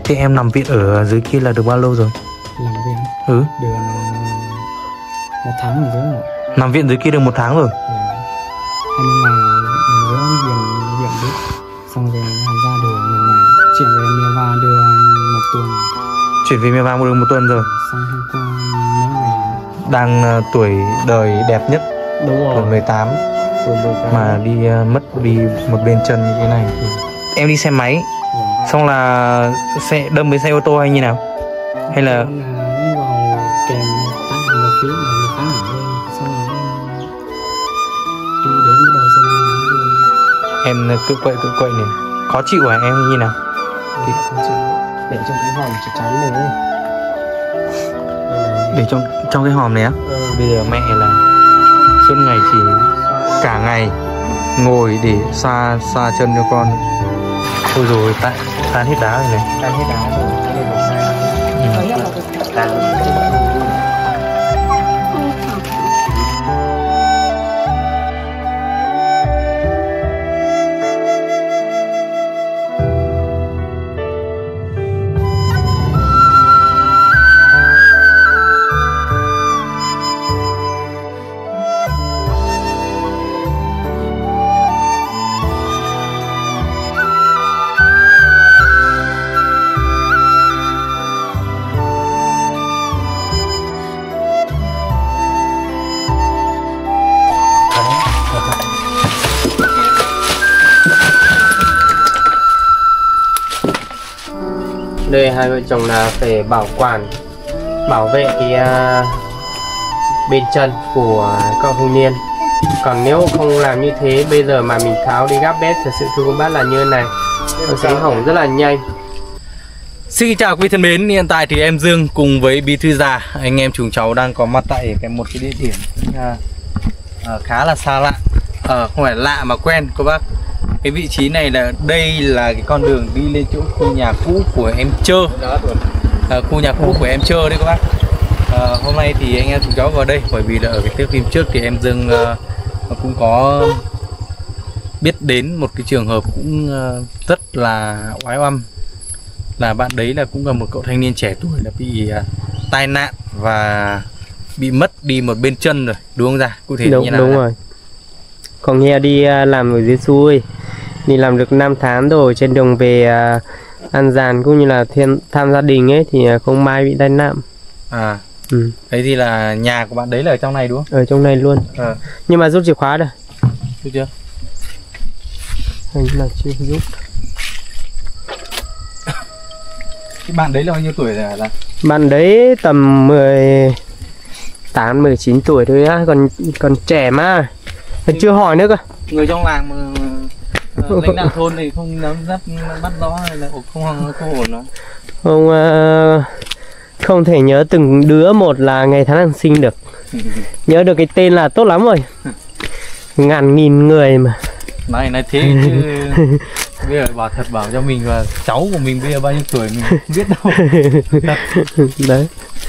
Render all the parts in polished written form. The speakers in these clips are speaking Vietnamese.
Thế em nằm viện ở dưới kia là được bao lâu rồi? Làm viện Ừ. được 1 tháng rồi đấy. Nằm viện dưới kia được 1 tháng rồi. 20 ngày rồi viện viện đấy. Xong rồi ra được 10 ngày. Chuyển về Myanmar được 1 tuần. Chuyển về Myanmar được 1 tuần rồi. Xong hôm qua mấy ngày. Đang tuổi đời đẹp nhất. Đúng rồi. Tuổi 18. Tuổi 18. Mà mất đi một bên chân như thế này. Em đi xe máy. Xong là đâm với xe ô tô hay như nào? Hay là đi vào kèm tắt một phía mà một cái ở đây. Xong rồi đi đến bắt đầu xe máy. em cự quậy này khó chịu hả em hay như nào? Không chịu. Để trong cái vòng chắc chắn này. Để trong cái hòm này á. Bây giờ mẹ là suốt ngày chỉ cả ngày ngồi để xoa chân cho con. Thôi rồi tan hết đá rồi này. Tan hết đá rồi. Cái này một hai. Đây hai vợ chồng là phải bảo vệ cái bên chân của các hôn niên. Còn nếu không làm như thế, bây giờ mà mình tháo đi gắp bét, thật sự thưa các bác là như thế này, nó sẽ hỏng rất là nhanh. Xin chào quý vị thân mến, hiện tại thì em Dương cùng với Bí Thư Già, anh em chúng cháu đang có mặt tại một cái địa điểm khá là xa lạ, không phải lạ mà quen các bác. Cái vị trí này là đây là cái con đường đi lên chỗ khu nhà cũ của em Trơ, khu nhà cũ của em Trơ đấy các bác. Hôm nay thì anh em chúng cháu vào đây bởi vì là ở cái thước phim trước thì em Dương cũng có biết đến một cái trường hợp cũng rất là oái oăm, là bạn đấy là cũng là một cậu thanh niên trẻ tuổi là bị tai nạn và bị mất đi một bên chân rồi, đúng không Già? Cụ thể như nào? Đúng rồi. Còn nghe đi làm ở dưới xuôi, đi làm được 5 tháng rồi, trên đường về An Giàn cũng như là thăm gia đình ấy thì không may bị tai nạn. Đấy thì là nhà của bạn đấy là ở trong này đúng không? Ở trong này luôn. Nhưng mà rút chìa khóa rồi. Rút chưa? Hình là chưa rút. Cái bạn đấy là bao nhiêu tuổi rồi hả? Bạn đấy tầm 18, 19 tuổi thôi á, còn trẻ mà. Chưa hỏi nữa cơ. Người trong làng mà lãnh đạo thôn thì không nắm bắt rõ hay là không ổn đó. Không thể nhớ từng đứa một là ngày tháng sinh được. Nhớ được cái tên là tốt lắm rồi. Ngàn nghìn người mà. Nói thế chứ bây giờ bảo cho mình và cháu của mình bây giờ bao nhiêu tuổi mình không biết đâu. Đấy.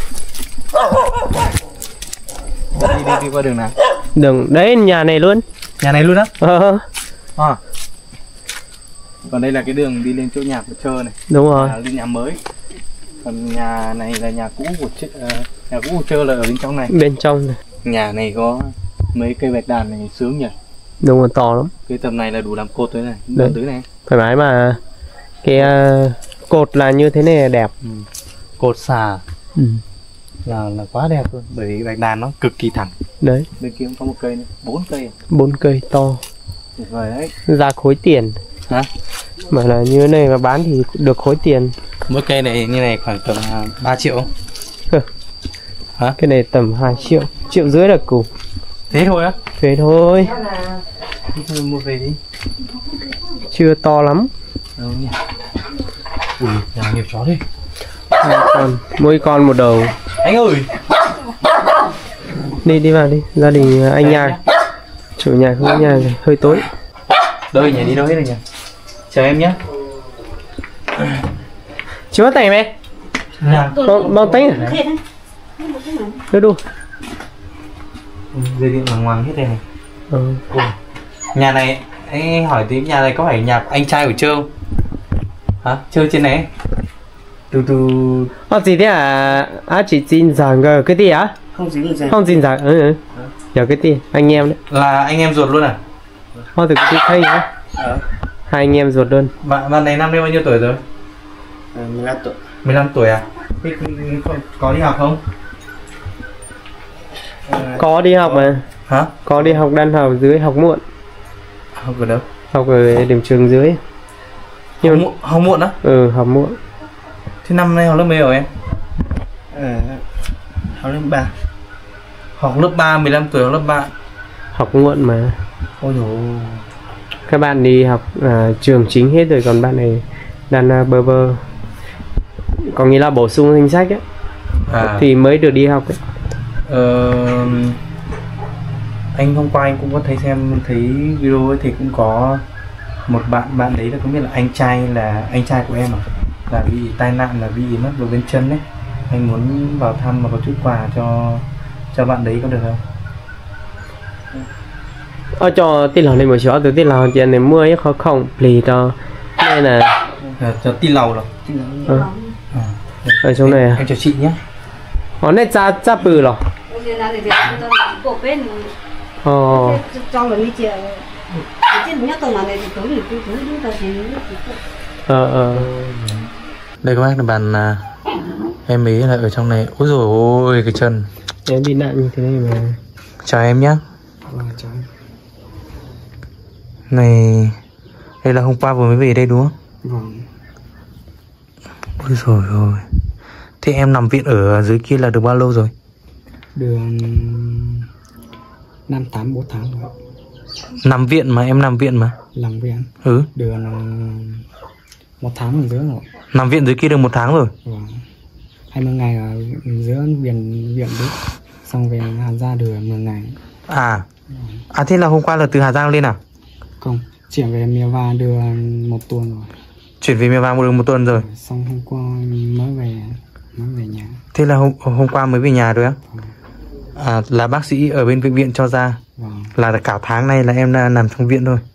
Đi qua đường nào? Đường đấy, nhà này luôn. Nhà này luôn á? Còn đây là cái đường đi lên chỗ nhà của Trơ này. Đúng rồi. Lên nhà mới. Còn nhà này là nhà cũ của Trơ là ở bên trong này. Bên trong này. Nhà này có mấy cây bạch đàn này sướng nhỉ? Đúng rồi, to lắm. Cái tầm này là đủ làm cột tới này. Đấy. Tới này. Thoải mái mà. Cái cột là như thế này là đẹp. Cột xà là quá đẹp luôn. Bởi vì bạch đàn nó cực kỳ thẳng. Đấy. Bên kia cũng có một cây nữa, 4 cây. 4 cây to. Tuyệt vời đấy. Ra khối tiền. Hả? Mà là như thế này mà bán thì được khối tiền. Mỗi cây này như này khoảng tầm 3 triệu. Hả? Cái này tầm 2 triệu, 1,5 triệu là cùng. Thế thôi á? Thế thôi. Mua về đi. Chưa to lắm. Đâu nhỉ? Ui, nhà nhiều chó đi. Mỗi con một đầu. Anh ơi. Đi vào đi, gia đình anh nhà. Chủ nhà không có nhà rồi, hơi tối. Đâu nhỉ, đi đâu hết rồi nhỉ? Chờ em nhé. Chưa bắt tay mẹ. Bao tay à? Đưa đu. Dây điện bằng ngoằng hết đây này. Nhà này, anh hỏi tí, nhà này có phải nhà anh trai của Trơ không? Hả? Trơ trên này? từ từ gì thế à? Chỉ tin rằng cái gì á? Không tin rằng giờ cái gì anh em đấy là anh em ruột luôn à? Từ cái thấy nhá. Hai anh em ruột luôn. Bạn này năm nay bao nhiêu tuổi rồi? 15 tuổi. 15 tuổi à? Thế có đi học không? Có đi học mà. Hả? Có đi học đan học dưới, học muộn. Học ở đâu? Học ở điểm trường dưới. Nhưng học muộn á? Học muộn. Thế năm nay học lớp mấy rồi em? Học lớp 3. Học lớp 3, 15 tuổi học lớp 3. Học muộn mà. Ôi dồi. Các bạn đi học trường chính hết rồi, còn bạn này đang bơ vơ. Có nghĩa là bổ sung danh sách ấy. Thì mới được đi học ấy. Anh hôm qua anh cũng có thấy video ấy, thì cũng có một bạn đấy là không biết là anh trai của em à, là bị tai nạn, là bị mất một bên chân đấy. Anh muốn vào thăm và có chút quà cho bạn đấy có được không? Cho tin lòng này một số từ tin lòng tiền này mua ấy khó không lì cho nên là cho tin lầu rồi. Ở trong này em chào chị nhé. Này cha bự rồi. Đây các bác là bạn em ấy là ở trong này. Ôi dồi ôi cái chân em bị nạn như thế này mà. Chào em nhé. Chào. Này đây là hôm qua vừa mới về đây đúng không? Vâng. Ôi dồi ôi. Thế em nằm viện ở dưới kia là được bao lâu rồi? Được 5-8 tháng rồi. Nằm viện mà, em nằm viện mà. Nằm viện? Được 1 tháng ở dưới rồi. Nằm viện dưới kia được 1 tháng rồi? Vâng. 20 ngày ở dưới viện đấy. Xong về Hà Giang được 10 ngày. Thế là hôm qua là từ Hà Giang lên à? Không, chuyển về Mèo Vạc được 1 tuần rồi. Chuyển về Mèo Vạc được 1 tuần rồi? Xong hôm qua mới về nhà. Thế là hôm qua mới về nhà rồi á? Là bác sĩ ở bên bệnh viện cho ra. Là cả tháng nay là em đã nằm trong viện thôi.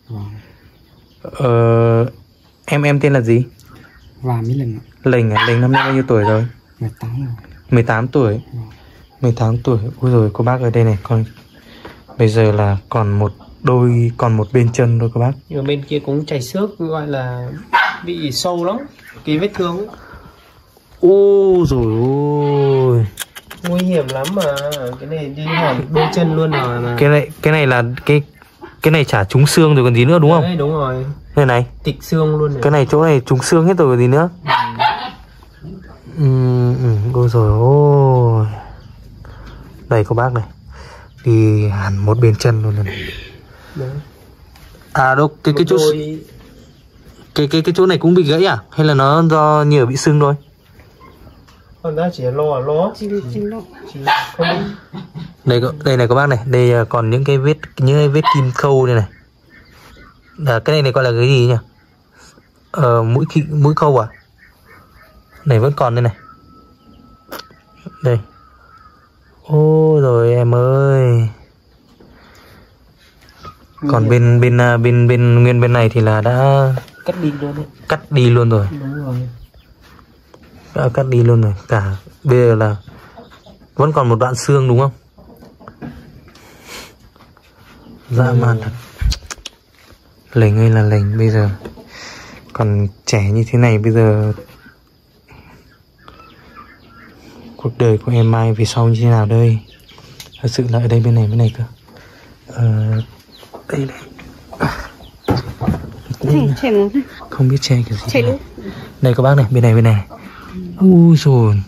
Em tên là gì? Và Mỹ Lệnh. Lệnh năm nay bao nhiêu tuổi rồi? 18 rồi. 18 tuổi. 18 tuổi. Ôi rồi cô bác ở đây này, còn bây giờ là còn một bên chân thôi các bác. Ở bên kia cũng chảy xước, gọi là bị sâu lắm cái vết thương ấy. Ôi rồi ôi, nguy hiểm lắm mà. Cái này đi hỏng đôi chân luôn rồi mà. Cái này là cái này chả trúng xương rồi còn gì nữa đúng không? Đấy, đúng rồi. Đây này Tịch xương luôn này. Cái này chỗ này trúng xương hết rồi còn gì nữa. Ôi rồi ôi. Đây cô bác này, đi hẳn một bên chân luôn này. Đấy. Đâu cái chỗ cái chỗ này cũng bị gãy à? Hay là nó do nhờ bị sưng thôi? Còn ra chỉ lo. Đây này các bác này, đây còn những cái vết kim khâu đây này. Cái này gọi là cái gì nhỉ? Mũi khâu à? Này vẫn còn đây này. Đây. Ôi rồi em ơi. Còn bên này thì là đã cắt đi luôn đấy. Cắt đi luôn rồi. Đúng rồi. Đã cắt đi luôn rồi. Cả bây giờ là vẫn còn một đoạn xương đúng không? Dã man thật. Lệnh ơi là lệnh, bây giờ còn trẻ như thế này, bây giờ cuộc đời của em mai về sau như thế nào đây? Thật sự là ở đây bên này cơ. Đây này. Không biết che cái gì. Đây các bác này, bên này. Ui rồi.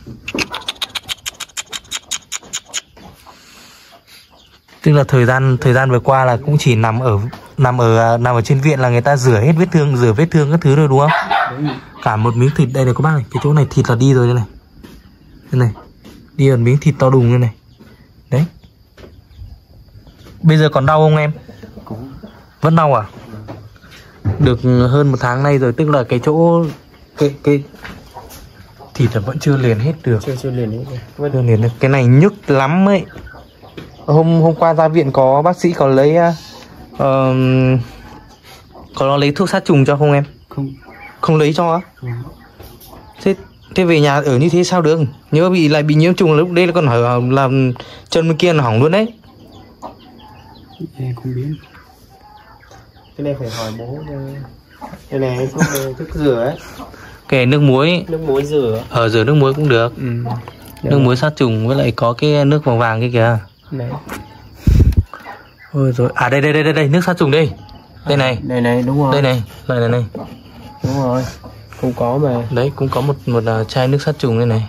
Tức là thời gian vừa qua là cũng chỉ nằm ở trên viện là người ta rửa vết thương các thứ rồi đúng không? Cả một miếng thịt đây này các bác này, cái chỗ này thịt là đi rồi đây này. Đây này. Đi ở miếng thịt to đùng đây này. Đấy. Bây giờ còn đau không em? Vẫn đau à? Được hơn 1 tháng nay rồi, tức là cái chỗ cái thịt là vẫn chưa liền hết được. Chưa liền hết được. Chưa liền được. Cái này nhức lắm ấy. Hôm qua ra viện có bác sĩ có lấy có lấy thuốc sát trùng cho không em? Không. Không lấy cho á? Thế Thế về nhà ở như thế sao được? Nhớ lại bị nhiễm trùng lúc đấy là còn hỏi làm chân bên kia là hỏng luôn đấy. Em không biết. Cái này phải hỏi bố. Cái này thức rửa ấy. Cái nước muối. Nước muối rửa. Rửa nước muối cũng được. Nước muối sát trùng với lại có cái nước vàng vàng kia kìa. Này. Ôi rồi. À đây nước sát trùng đây. Đây này. Đây này đúng rồi. Đây này, lại này. Đúng rồi. Cũng có mà. Đấy cũng có một chai nước sát trùng đây này.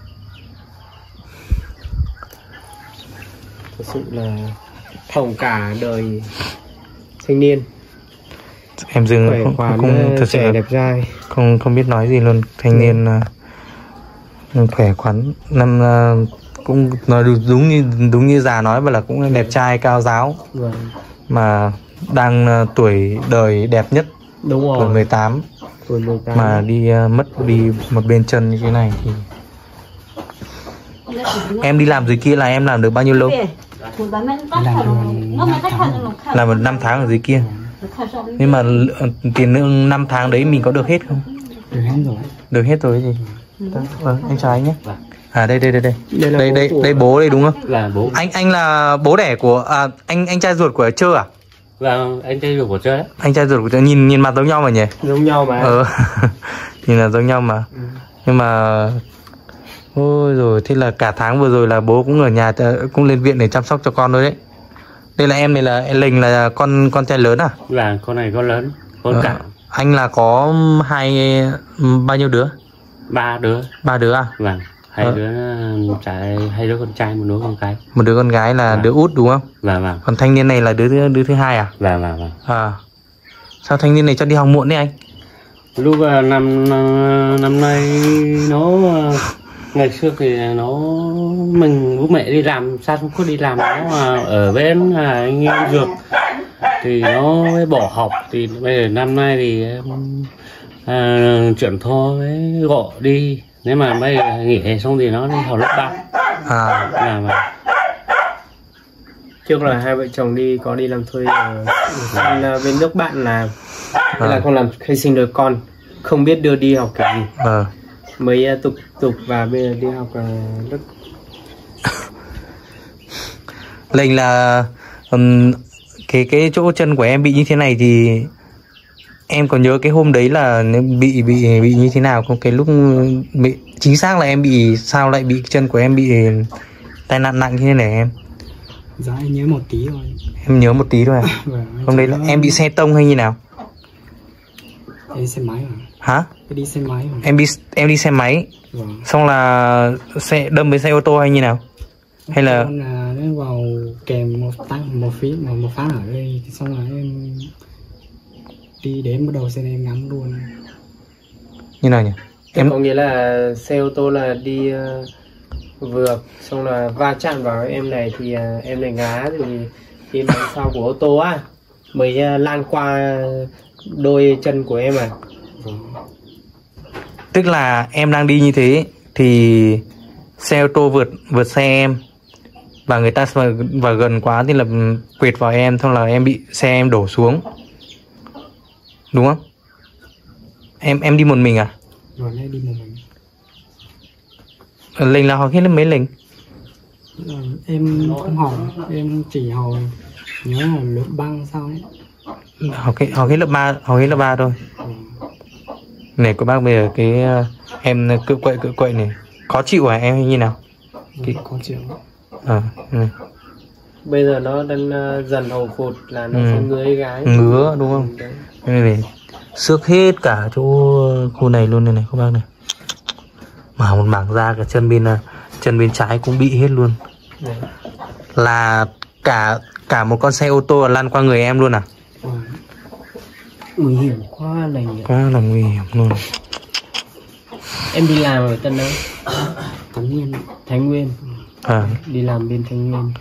Thật sự là hỏng cả đời thanh niên. Em dừng không thật sự là đẹp trai. Không biết nói gì luôn. Thanh niên khỏe khoắn, năm cũng nói đúng như già nói, và là cũng đẹp trai cao ráo. Mà đang tuổi đời đẹp nhất. Đúng rồi. Tuổi 18. Mà mất đi một bên chân như thế này thì em đi làm dưới kia là em làm được bao nhiêu lâu? Làm một 5 tháng ở dưới kia. Nhưng mà tiền lương 5 tháng đấy mình có được hết không? Được hết rồi. Được hết rồi gì? Anh chào anh nhé. À đây bố đây đúng không? Là bố. Anh là bố đẻ của anh trai ruột của Trơ à? Vâng, anh trai ruột của Trơ đấy. Anh trai ruột của Trơ, nhìn mặt giống nhau mà nhỉ? Giống nhau mà. Nhìn là giống nhau mà. Nhưng mà ôi rồi, thế là cả tháng vừa rồi là bố cũng ở nhà, cũng lên viện để chăm sóc cho con thôi đấy. Đây là em, này là Lình là con trai lớn à? Là con này con lớn, con cả. Anh là có bao nhiêu đứa? 3 đứa. 3 đứa à? Vâng, hai đứa con trai, một đứa con gái. Một đứa con gái là đứa út đúng không? Vâng. Còn thanh niên này là đứa thứ hai à? Vâng. À. Sao thanh niên này cho đi học muộn đấy anh? Lúc năm nay nó ngày xưa thì mình bố mẹ đi làm, sao không có đi làm, nó ở bên anh em ruột thì nó mới bỏ học. Thì bây giờ năm nay thì chuyển thôi mới gọi đi, nếu mà bây giờ nghỉ hè xong thì nó đi học lớp 3. Mà trước là hai vợ chồng có đi làm thuê ở bên nước bạn làm. Thế là con làm khai sinh được con, không biết đưa đi học cái gì. Mới tục và bây giờ đi học lớp. Lệnh là cái chỗ chân của em bị như thế này thì em còn nhớ cái hôm đấy là bị như thế nào không? Cái lúc bị chính xác là em bị sao lại bị chân của em bị tai nạn nặng như thế này em? Dạ em nhớ một tí thôi. Em nhớ một tí thôi à? Hôm đấy là em bị xe tông hay như nào? Em xe máy à? Hả? Em đi xe máy à? Em đi xe máy. Xong là đâm với xe ô tô hay như nào? Hay là nó vào kèm một phát ở đây, xong là em đi đến bắt đầu xe em ngắm luôn. Như nào nhỉ? Em có nghĩa là xe ô tô là đi vượt, xong là va chạm vào em này thì em này ngã, thì phía đằng sau của ô tô mới lan qua đôi chân của em. Tức là em đang đi như thế thì xe ô tô vượt xe em, và người ta vào gần quá thì là quệt vào em, xong là em bị xe em đổ xuống, đúng không? Em đi một mình à? Rồi em đi một mình. Lình là học hết lớp mấy Lình? Em không học, em chỉ học nhớ là lớp 3 sao ấy. Học hết lớp 3 thôi. Này của bác bây giờ cái em cự quậy này khó chịu à em hay như nào? Khó chịu. Bây giờ nó đang dần hồi phục là nó sẽ ngứa đúng không? Đây này, xước hết cả chỗ khu này luôn này các bác này. Mà một mảng da cả chân bên trái cũng bị hết luôn. Là cả một con xe ô tô lăn qua người em luôn à? Nguy hiểm quá này. Quá là nguy hiểm luôn. Em đi làm ở Tân đâu? Thái Nguyên. Đi làm bên Thái Nguyên.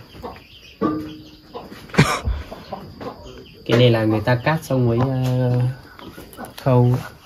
Cái này là người ta cắt xong mới khâu.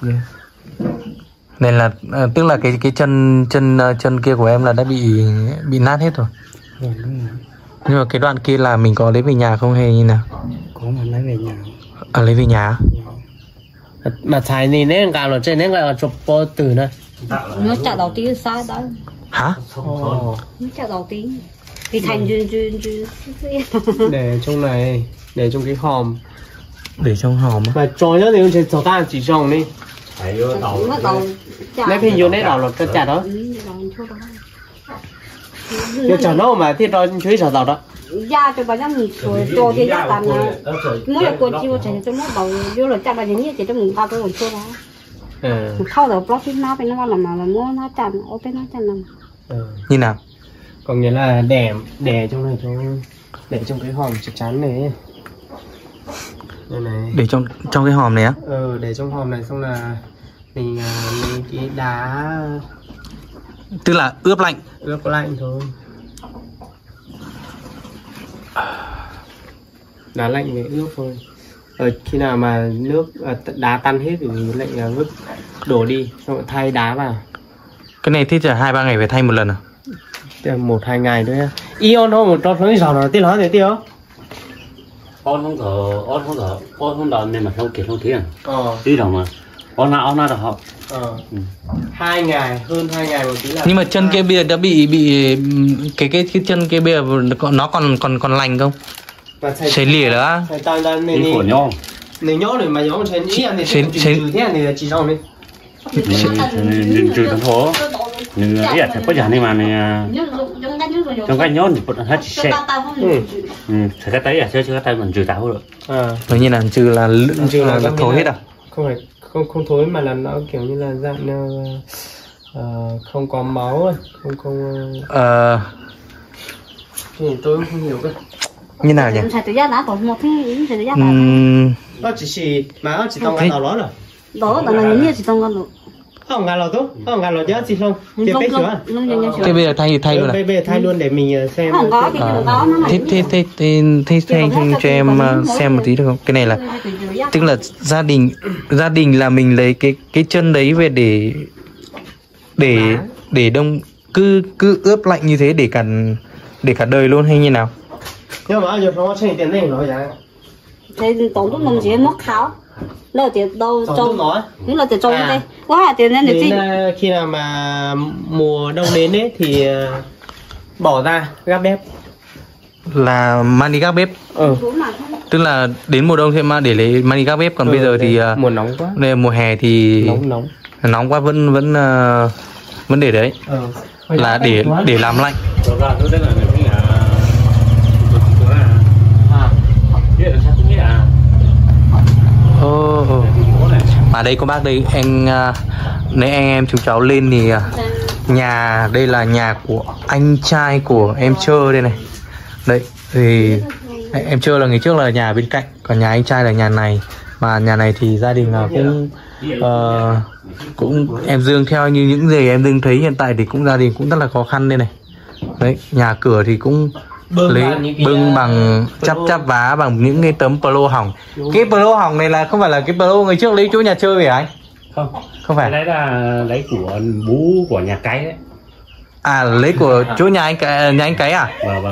Nên là tức là cái chân kia của em là đã bị nát hết rồi. Nhưng mà cái đoạn kia là mình có lấy về nhà không hay như nào? Có mà lấy về nhà. Lấy về nhà. Mà thái này nên cả nó trên nên là chụp po từ này. Nó chặt đầu tiên sai đó. Hả? Ồ. Nó chặt đầu tiên. Thì thành duyên. Để trong này, để trong cái hòm. Để trong hòm á. Mà trôi nữa thì ông sẽ cho ta chỉ trồng đi. Nó đầu. Nếu thì vô đấy đảo là cái chả đó. Nếu chả nó mà thì rồi chuối chả đảo đó. Da cho bà mình cho thì da tàn là mỗi là cô chiêu chạy cho mỗi đầu vô là chặt là những gì trong mình bao cái còn chua đó. Khâu đầu block nó bên nó mà mua nó chặt ở bên nó chặt nằm. Như nào? Còn nghĩa là đè trong này để trong cái hòm chắc chắn này. Đây này. Để trong cái hòm này á? Để trong hòm này xong là mình lấy cái đá, tức là ướp lạnh thôi. Đá lạnh để ướp thôi. Khi nào mà nước đá tan hết thì mình lại vứt đổ đi xong rồi thay đá vào. Cái này thì 2-3 ngày phải thay một lần à? 1-2 ngày thôi á. Ion thôi một trò phơi rồi tí nói thế tiêu. ôn không đợi nên mà không kịp không thiền. Tí đâu mà ôn nào được học. 2 ngày, hơn 2 ngày một tí là. Nhưng mà chân kia bây giờ đã bị cái chân kia bây giờ nó còn lành không? Sẽ lìa đó. Đi của nhau. Nếu nhó rồi mà nhó một chén ý thì trừ thế này là chỉ trong đi. Nên trừ thằng thố. Nhưng ý là có giả này mà này trong cái nhón thì hết chỉ xe. Phải cái tay chứ cái tay mình trừ táo được. Nói như là trừ là thối hết à? Không thối mà là nó kiểu như là dạng không có máu, không thì tôi không hiểu cơ. Như nào nhỉ? Nó chỉ mà nó chỉ tông cái tàu đó rồi. Đó là những gì chỉ tông con được. Không ngà lò tốt, không ngà lò chứ gì không? Thì biết chưa? Thế bây giờ thay luôn à? Bây giờ thay luôn để mình xem. Không có thì đó nó thế cho em xem một tí được không? Cái này là tức là gia đình là mình lấy cái chân đấy về để đông cứ ướp lạnh như thế để cả đời luôn hay như nào? Nhưng mà giờ nó sẽ tiền này rồi vậy. Thì tổng lúc mình chỉ mất kháo. Lâu tiền đâu trong nó. Những là tiền trong đây. Quá tiền nên để khi nào mà mùa đông đến ấy thì bỏ ra gắp bếp. Là mang đi gác bếp. Tức là đến mùa đông thì để lấy mang đi gác bếp, còn bây giờ thì mùa nóng quá. Đây mùa hè thì nóng quá vẫn để đấy. Là để làm lạnh. Mà đây có bác đây nếu anh em chúng cháu lên thì nhà đây là nhà của anh trai của em Trơ đây này. Đấy thì em Trơ là ngày trước là nhà bên cạnh, còn nhà anh trai là nhà này. Mà nhà này thì gia đình là cũng em Dương theo như những gì em Dương thấy hiện tại thì cũng gia đình cũng rất là khó khăn đây này. Đấy, nhà cửa thì cũng bưng bằng chắp vá bằng những cái tấm polo hỏng. Cái polo hỏng này là không phải là cái polo ngày trước lấy chỗ nhà chơi về anh? Không phải. Cái đấy là lấy của bố của nhà cái đấy. À lấy của chỗ nhà anh cái à? Vâng.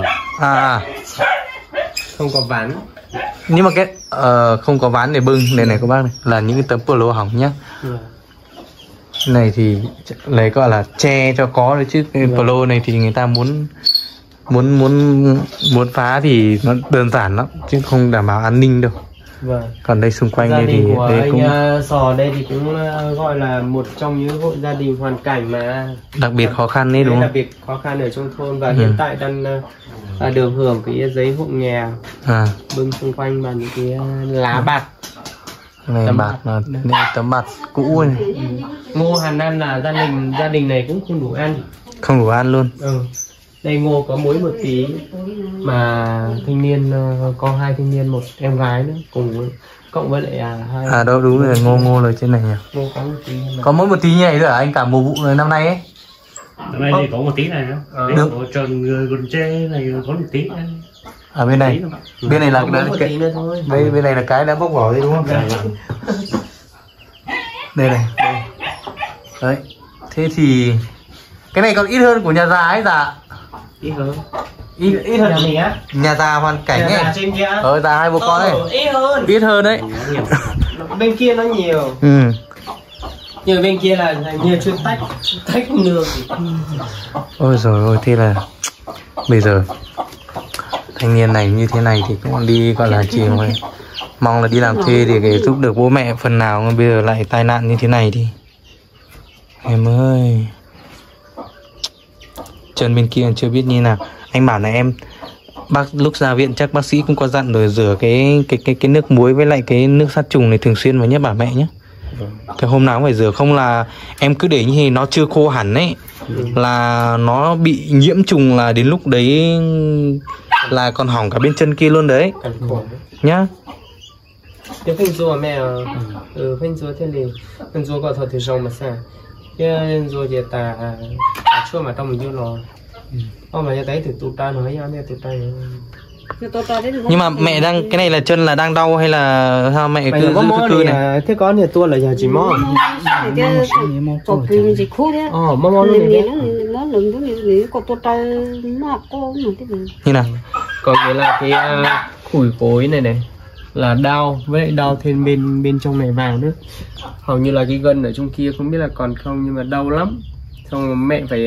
Không có ván. Nhưng mà cái không có ván để bưng. Này các bác này là những cái tấm polo hỏng nhá. Này thì lấy gọi là che cho có đấy chứ cái polo này thì người ta muốn phá thì nó đơn giản lắm chứ không đảm bảo an ninh đâu. Còn đây xung quanh đây thì đây cũng Sò đây thì cũng gọi là một trong những hộ gia đình hoàn cảnh mà đặc biệt khó khăn đấy đúng không? Đặc biệt khó khăn ở trong thôn và hiện tại đang được hưởng cái giấy hộ nghèo. Bưng xung quanh bằng những cái lá bạc. Này tấm bạt cũ này. Ngô hàng năm là gia đình này cũng không đủ ăn. Không đủ ăn luôn. Đây ngô có muối 1 tí mà thanh niên có 2 thanh niên, 1 em gái nữa cùng cộng với lại 2. Đâu đúng rồi, ngô là trên này nhỉ. Ngô có 1 tí. Có mỗi 1 tí như này thôi à anh, cả mùa vụ năm nay ấy? Năm nay thì có 1 tí này nữa. Được. Tròn gần tre này có 1 tí. Ở bên này. Bên này là bên này là cái đã bốc vỏ đấy đúng không? Đây này. Đấy. Thế thì cái này còn ít hơn của nhà già ấy già. Ít hơn. Ít hơn nhà mình á. Nhà già hoàn cảnh ấy. Già 2 bố con ấy. Ít hơn. Ít hơn đấy. Bên kia nó nhiều. Nhưng bên kia là như chưa tách nương. Ôi rồi ôi, thế là bây giờ thanh niên này như thế này thì cũng đi gọi là chỉ mong là đi làm thuê để giúp được bố mẹ phần nào, nhưng bây giờ lại tai nạn như thế này thì em ơi, chân bên kia chưa biết như nào. Anh bảo là em lúc ra viện chắc bác sĩ cũng có dặn rồi, rửa cái nước muối với lại cái nước sát trùng này thường xuyên vào nhé, bảo mẹ nhé. Cái hôm nào cũng phải rửa, không là em cứ để như thế nó chưa khô hẳn ấy là nó bị nhiễm trùng, là đến lúc đấy là còn hỏng cả bên chân kia luôn đấy nhá. Cái phanh rùa mẹ phanh rùa thế này, phanh rùa có thật thì rong mà sao cái rùa thì ta chua mà trong mình vô lò mà như đấy thì tụt ta nói nhau tụt ta. Nhưng mà mẹ đang cái này là chân là đang đau hay là sao mẹ cứ giữ cứ này? Thế có thì tua là giờ chỉ mò. Như nào? Còn nghĩa là cái khủi cối này là đau, với lại đau thêm bên trong này vào nữa. Hầu như là cái gân ở trong kia không biết là còn không, nhưng mà đau lắm. Xong rồi mẹ phải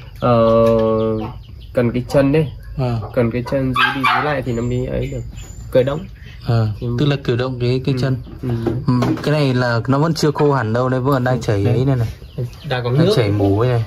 cần cái chân đấy. Cần cái chân dưới đi dưới lại thì nó mới ấy được cử động. Tức là cử động cái chân. Cái này là nó vẫn chưa khô hẳn đâu, đây vẫn đang chảy ấy này này. Đang có nước. Chảy mù ấy này.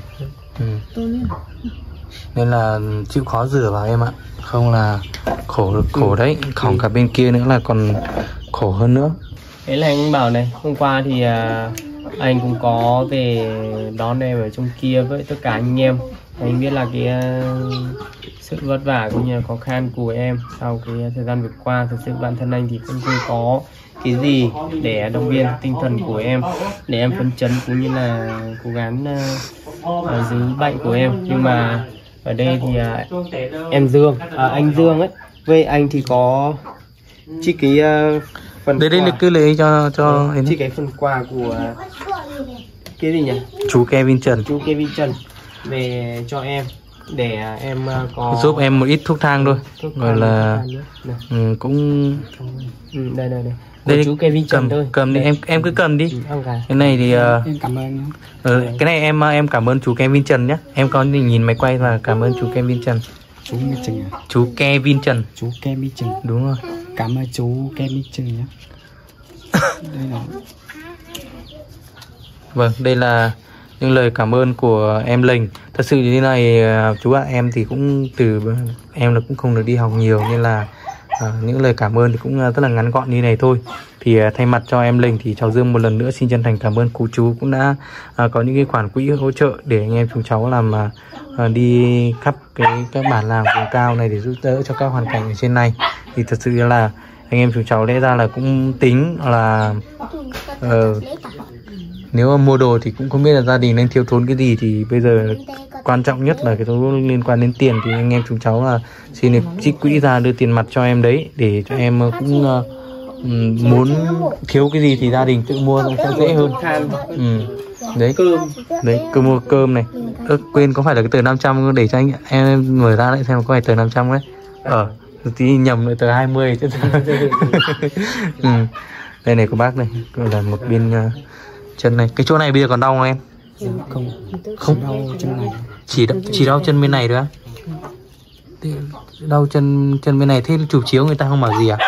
Nên là chịu khó rửa vào em ạ. Không là khổ đấy, hỏng cả bên kia nữa là còn khổ hơn nữa. Thế là anh bảo này, hôm qua thì anh cũng có về đón em ở trong kia với tất cả anh em. Anh biết là cái sự vất vả cũng như là khó khăn của em sau cái thời gian vừa qua. Thật sự bản thân anh thì cũng không có cái gì để động viên tinh thần của em, để em phấn chấn cũng như là cố gắng giữ bệnh của em. Nhưng mà ở đây thì em Dương, anh Dương ấy, với anh thì có chỉ cái phần đây là cứ lấy cho anh chỉ cái phần quà của cái gì nhỉ, chú Kevin Trần về cho em để em có giúp em một ít thuốc thang thôi, gọi là cũng đây chú Kevin Trần thôi. Cầm đi em cứ cầm đi. Cái này thì em cảm ơn. Cái này em cảm ơn chú Kevin Trần nhé. Em có nhìn máy quay và cảm ơn chú Kevin Trần. Chú Kevin Trần. Chú Kevin Trần. Đúng rồi. Cảm ơn chú Kevin Trần nhé. Đây là... Vâng, đây là những lời cảm ơn của em Lình. Thật sự như thế này chú ạ, em thì cũng em là cũng không được đi học nhiều, nên là những lời cảm ơn thì cũng rất là ngắn gọn như này thôi. Thì thay mặt cho em Lình thì cháu Dương một lần nữa xin chân thành cảm ơn cô chú cũng đã có những cái khoản quỹ hỗ trợ để anh em chúng cháu làm đi khắp các bản làng vùng cao này để giúp đỡ cho các hoàn cảnh ở trên này. Thì thật sự là anh em chúng cháu lẽ ra là cũng tính là nếu mà mua đồ thì cũng không biết là gia đình đang thiếu thốn cái gì, thì bây giờ quan trọng nhất là cái số liên quan đến tiền thì anh em chúng cháu là xin được trích quỹ ra đưa tiền mặt cho em đấy, để cho em cũng muốn thiếu cái gì thì gia đình tự mua sẽ dễ hơn. Đấy cứ mua cơm này. Quên có phải là cái tờ 500 để cho anh em mở ra lại xem có phải tờ 500 đấy. Tí nhầm lại tờ 20 chứ. Đây này của bác này, là một bên chân này. Cái chỗ này bây giờ còn đau không em? Không đau chân này. Chỉ đau chân bên này thôi á? Đau chân bên này, thế chụp chiếu người ta không bảo gì à?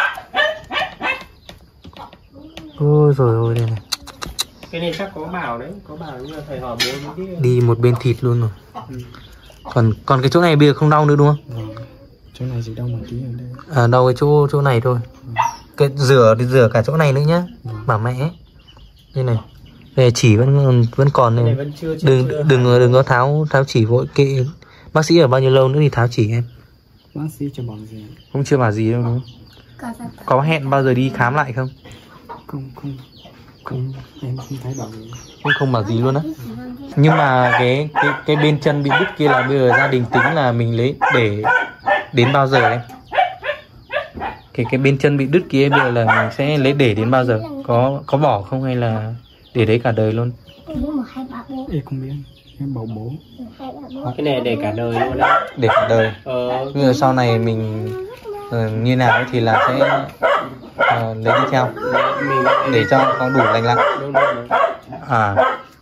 Ôi rồi ôi, đây này. Cái này chắc có bảo đấy, có bảo nhưng mà phải hỏi bố mới biết. Đi một bên thịt luôn rồi. Còn cái chỗ này bây giờ không đau nữa đúng không? Chỗ này chỉ đau một tí ở đây. Đau cái chỗ này thôi. Cái rửa cả chỗ này nữa nhá. Bảo mẹ ấy. Đây này. Đây chỉ vẫn còn này. Đừng có tháo chỉ vội, kệ. Bác sĩ ở bao nhiêu lâu nữa thì tháo chỉ em? Bác sĩ chưa bảo gì. Cũng chưa bảo gì đâu đúng không? Có hẹn bao giờ đi khám lại không? Không, em không thấy bảo gì. Không bảo gì luôn á. Nhưng mà cái bên chân bị đứt kia là bây giờ gia đình tính là mình lấy để đến bao giờ em? Cái bên chân bị đứt kia bây giờ là mình sẽ lấy để đến bao giờ? Có bỏ không hay là để đấy cả đời luôn? Em không biết, em bảo bố. Cái này để cả đời luôn đấy. Để cả đời. Nhưng mà sau này mình như nào ấy thì là sẽ lấy đi theo để cho có đủ lành lặn.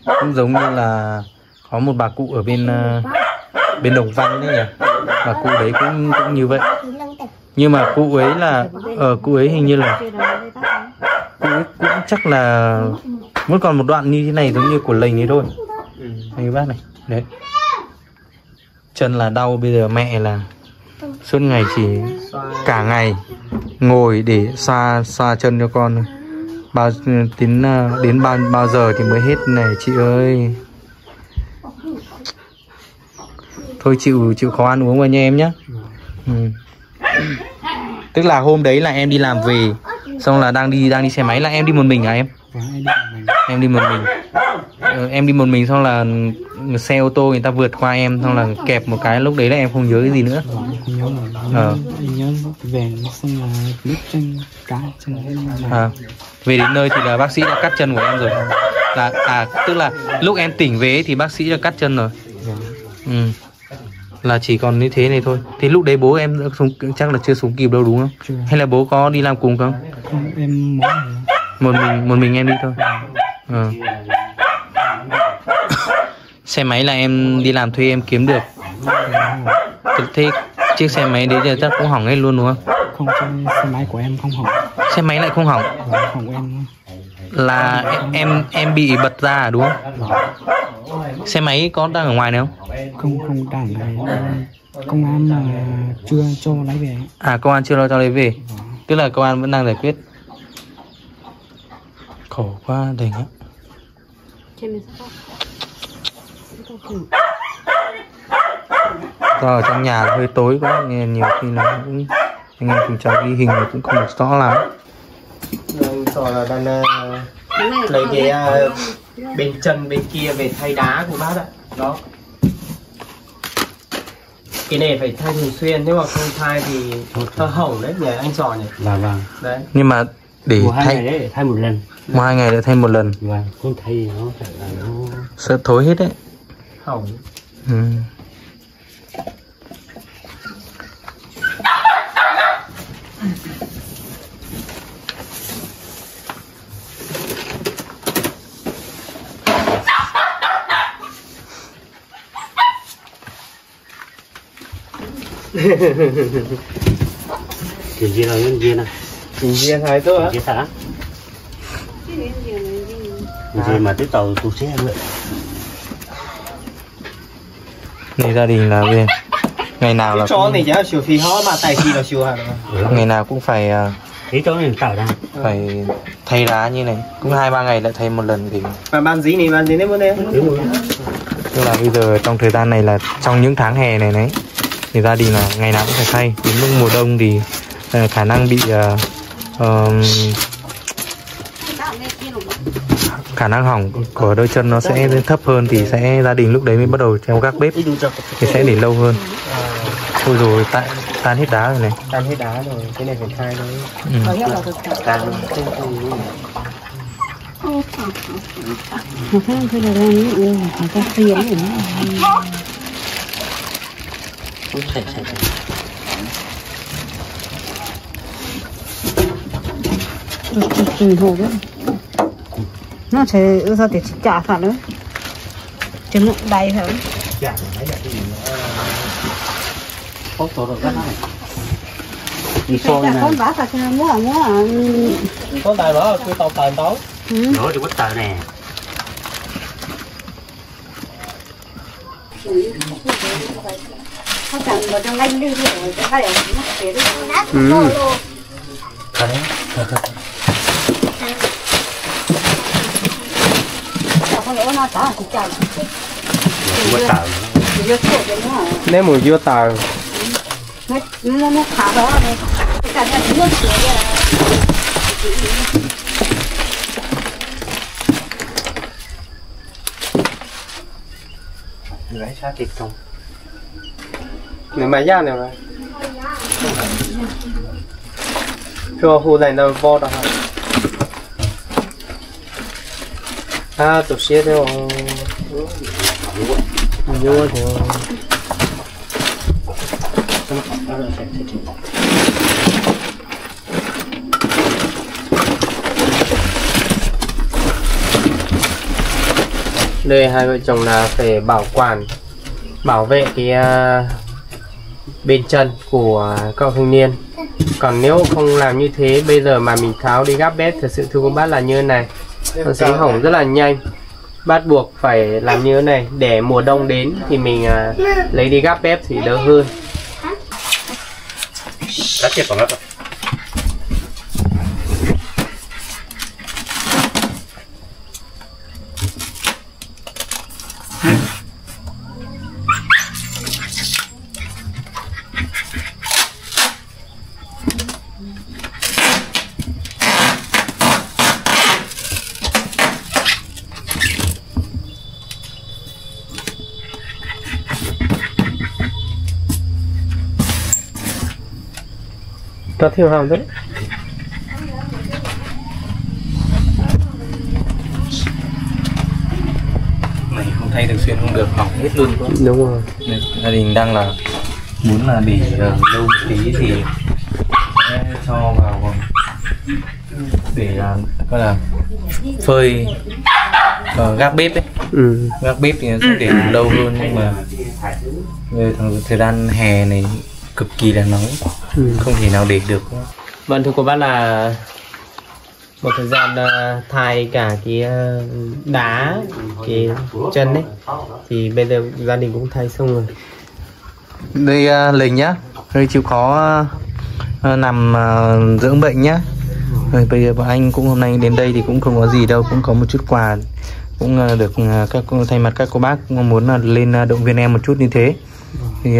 cũng giống như là có một bà cụ ở bên bên Đồng Văn đấy nhỉ, bà cụ đấy cũng như vậy, nhưng mà cụ ấy là cụ ấy hình như là cụ ấy cũng chắc là vẫn còn một đoạn như thế này giống như của lình ấy thôi. Này bác này, đấy chân là đau, bây giờ mẹ là suốt ngày chỉ cả ngày ngồi để xoa chân cho con. Đến bao giờ thì mới hết này chị ơi. Thôi chịu khó ăn uống vào nha em nhé. Tức là hôm đấy là em đi làm về, xong là đang đi xe máy, là em đi một mình à em? Em đi một mình. Em đi một mình xong là xe ô tô người ta vượt qua em, xong là kẹp một cái, lúc đấy là em không nhớ cái gì nữa. Không nhớ rồi. Em nhớ về xong là đứt chân, cá chân. Về đến nơi thì là bác sĩ đã cắt chân của em rồi. Tức là lúc em tỉnh về thì bác sĩ đã cắt chân rồi. Là chỉ còn như thế này thôi. Thế lúc đấy bố em đã chắc là chưa xuống kịp đâu đúng không? Chưa. Hay là bố có đi làm cùng không? Không, em một mình em đi thôi. Xe máy là em đi làm thuê em kiếm được. Thế chiếc xe máy đấy giờ chắc cũng hỏng hết luôn đúng không? Không, xe máy của em không hỏng. Xe máy lại không hỏng? Hỏng em. Là em bị bật ra à đúng không? Xe máy có đang ở ngoài này không? Không đang ở đây. Công an mà chưa cho lấy về. Công an chưa cho lấy về. Tức là công an vẫn đang giải quyết. Khổ quá đỉnh á. Do ở trong nhà hơi tối quá nên nhiều khi là cũng anh em cùng cháu ghi hình cũng không được rõ lắm. Rồi là đang lấy cái bên chân bên kia về thay đá của bác ạ. Đó. Cái này phải thay thường xuyên, nếu mà không thay thì nó hỏng đấy nhỉ anh Giò nhỉ? Vâng. Đấy. Nhưng mà để thay ngày đấy thay một lần. 2 ngày để thay một lần. Vâng, không thay nó phải là nó sợ thối hết đấy. Hỏng. Chuyện gì là nhân viên à? Chuyện gì thấy tôi á? Chuyện xã? Gì mà tiếp tàu tụt xe vậy? Này gia đình là về ngày nào là chó này chắc chiều phi hóa mà tài chi là chiều hả? Ngày nào cũng phải Ý chỗ này tạo ra phải thay đá như này, cũng 2-3 ngày lại thay một lần thì. Mà ban gì đấy bữa nay? Tức là bây giờ trong thời gian này là trong những tháng hè này đấy thì gia đình là ngày nào cũng phải thay. Đến lúc mùa đông thì khả năng bị khả năng hỏng của đôi chân nó sẽ thấp hơn thì sẽ gia đình lúc đấy mới bắt đầu treo gác bếp thì sẽ để lâu hơn. Thôi rồi tan hết đá rồi này. Tan hết đá rồi, cái này phải thay thôi. Nó sẽ ra để trả phản nữa, chứ nó đầy hả? Có tổ được rất hay. Đi xôi này. Con bả thật là mua Có tài đó, cứ tàu tài táo. Nó thì bất tài nè. không chẳng mà trong anh đi rồi cái này nó sẽ đi. Nó tao thì chả. Bất tài. Nếu mùi dưa tàu. Nó thả đó này. Cái này nước sữa đây. Gái sát thịt không? Nếu mà ra này mà. Cho khu này nó vô đó hả? Tổ xe theo vô thì Đây hai vợ chồng là phải bảo vệ cái bên chân của cậu thanh niên. Còn nếu không làm như thế, bây giờ mà mình tháo đi gắp bếp, thật sự thưa cô bác là như thế này, nó sẽ hỏng rất là nhanh. Bắt buộc phải làm như thế này để mùa đông đến thì mình lấy đi gắp bếp thì đỡ hơn. Cắt chết còn lắm. Có thiếu hồng đấy. Này không thay thường xuyên không được, hỏng hết luôn. Đúng rồi. Nên gia đình đang là muốn là để lâu một tí thì sẽ cho vào để gọi là phơi gác bếp ấy. Gác bếp thì nó sẽ để lâu hơn, nhưng mà về thời gian hè này cực kỳ là nóng, không thể nào để được. Vâng thưa cô bác là một thời gian thay cả cái đá cái chân đấy thì bây giờ gia đình cũng thay xong rồi. Đây Linh nhá, hơi chịu khó nằm dưỡng bệnh nhá. Rồi bây giờ bọn anh cũng hôm nay đến đây thì cũng không có gì đâu, cũng có một chút quà, cũng được các thay mặt các cô bác mong muốn là lên động viên em một chút như thế thì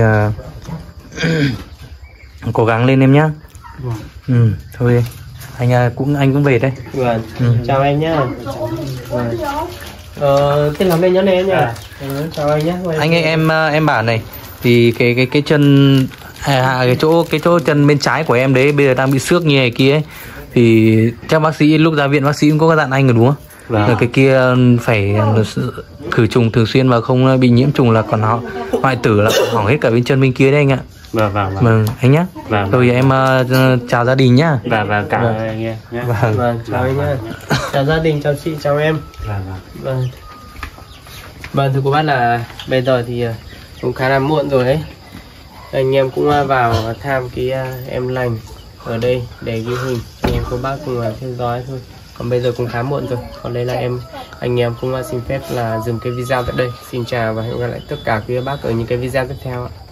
cố gắng lên em nhá. Thôi anh cũng về đây. Vâng. Chào anh nhá. Vâng. Tên là bên nhớ này em nhá. Chào anh nhá. Anh ơi, em bảo này thì cái chân cái chỗ chân bên trái của em đấy bây giờ đang bị xước như này kia ấy, thì chắc bác sĩ lúc ra viện bác sĩ cũng có dặn anh rồi đúng không? Rồi cái kia phải khử trùng thường xuyên và không bị nhiễm trùng là còn họ hoại tử là hỏng hết cả bên chân bên kia đấy anh ạ. Vâng anh nhá. Rồi em chào gia đình nhá. Và cả anh em nhé. Vâng chào anh nhá. Chào gia đình, chào chị, chào em. Vâng thưa cô bác là bây giờ thì cũng khá là muộn rồi đấy. Anh em cũng vào thăm cái em lành ở đây để ghi hình anh em cô bác cùng theo dõi thôi. Còn bây giờ cũng khá muộn rồi. Còn đây là anh em cũng xin phép là dừng cái video tại đây. Xin chào và hẹn gặp lại tất cả quý bác ở những cái video tiếp theo ạ.